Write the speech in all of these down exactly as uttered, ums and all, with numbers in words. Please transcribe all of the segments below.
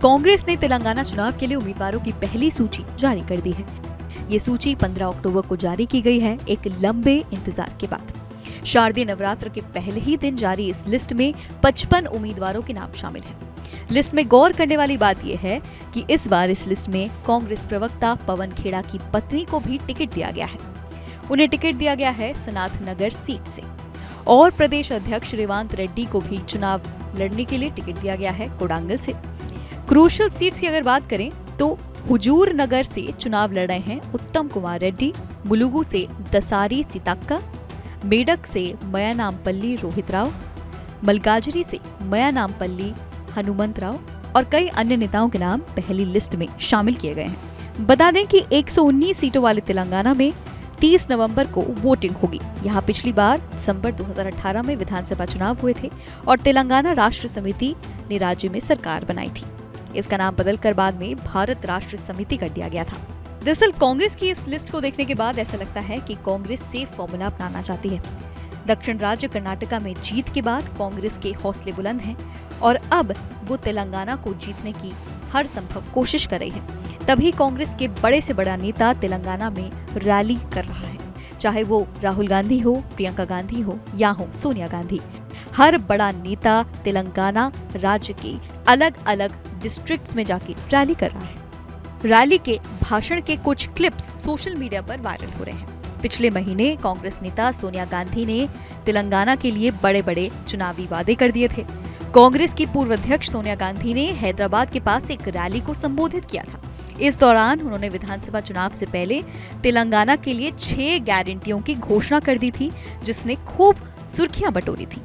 कांग्रेस ने तेलंगाना चुनाव के लिए उम्मीदवारों की पहली सूची जारी कर दी है। ये सूची पंद्रह अक्टूबर को जारी की गई है, एक लंबे इंतजार के बाद। शारदीय नवरात्र के पहले ही दिन जारी इस लिस्ट में पचपन उम्मीदवारों के नाम शामिल हैं। लिस्ट में गौर करने वाली बात यह है कि इस बार इस लिस्ट में कांग्रेस प्रवक्ता पवन खेड़ा की पत्नी को भी टिकट दिया गया है। उन्हें टिकट दिया गया है सनाथ नगर सीट से, और प्रदेश अध्यक्ष रेवांत रेड्डी को भी चुनाव लड़ने के लिए टिकट दिया गया है कोडांगल से। क्रूशल सीट्स की अगर बात करें तो हुजूर नगर से चुनाव लड़ रहे हैं उत्तम कुमार रेड्डी, मुलुगु से दसारी सीताक्का, मेडक से मयानामपल्ली रोहित राव, मलकाजरी से मयानामपल्ली हनुमंत राव और कई अन्य नेताओं के नाम पहली लिस्ट में शामिल किए गए हैं। बता दें कि एक सौ उन्नीस सीटों वाले तेलंगाना में तीस नवंबर को वोटिंग होगी। यहाँ पिछली बार दिसंबर दो हज़ार अठारह में विधानसभा चुनाव हुए थे और तेलंगाना राष्ट्र समिति ने राज्य में सरकार बनाई थी। इसका नाम बदलकर बाद में भारत राष्ट्र समिति कर दिया गया था। दरअसल कांग्रेस की इस लिस्ट को देखने के बाद ऐसा लगता है कि कांग्रेस सेफ फॉर्मूला अपनाना चाहती है। दक्षिण राज्य कर्नाटका में जीत के बाद कांग्रेस के हौसले बुलंद हैं और अब वो तेलंगाना को जीतने की हर संभव कोशिश कर रही है। तभी कांग्रेस के बड़े से बड़ा नेता तेलंगाना में रैली कर रहा है, चाहे वो राहुल गांधी हो, प्रियंका गांधी हो या हो सोनिया गांधी। हर बड़ा नेता तेलंगाना राज्य के अलग अलग डिस्ट्रिक्ट्स में जाके रैली कर रहा है। रैली के भाषण के कुछ क्लिप्स सोशल मीडिया पर वायरल हो रहे हैं। पिछले महीने कांग्रेस नेता सोनिया गांधी ने तेलंगाना के लिए बड़े बड़े चुनावी वादे कर दिए थे। कांग्रेस की पूर्व अध्यक्ष सोनिया गांधी ने हैदराबाद के पास एक रैली को संबोधित किया था। इस दौरान उन्होंने विधानसभा चुनाव से पहले तेलंगाना के लिए छह गारंटियों की घोषणा कर दी थी, जिसने खूब सुर्खियां बटोरी थी।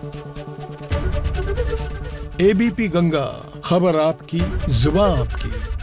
एबीपी गंगा, खबर आपकी, जुबान आपकी।